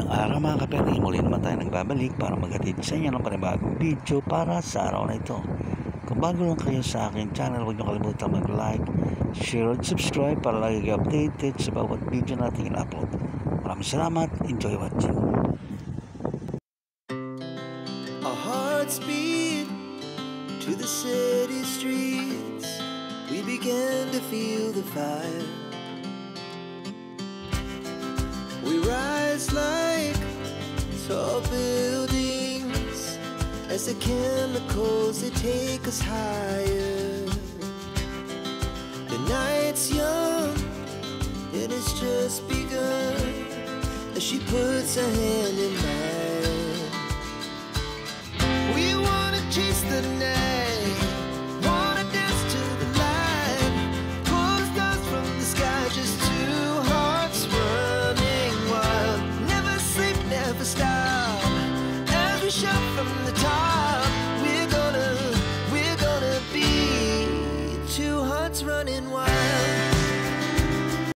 Magandang araw mga kapatid, muli naman tayo nagbabalik para maghatid sa inyo ng panibagong video para sa araw na ito. Kung bago lang kayo sa aking channel, huwag niyo kalimutan mag-like, share at subscribe para lagi kayo updated sa bawat video natin in-upload. Maraming salamat, enjoy watching. Our hearts beat to the city streets. We began to feel the fire. We rise like tall buildings as the chemicals they take us higher. The night's young, it has just begun as she puts her hand in mine. We wanna chase the night, wanna dance to the light, pull the stars from the sky, just two hearts running wild. Never sleep, never stop, as we shout from the top. We're gonna be two hearts running wild.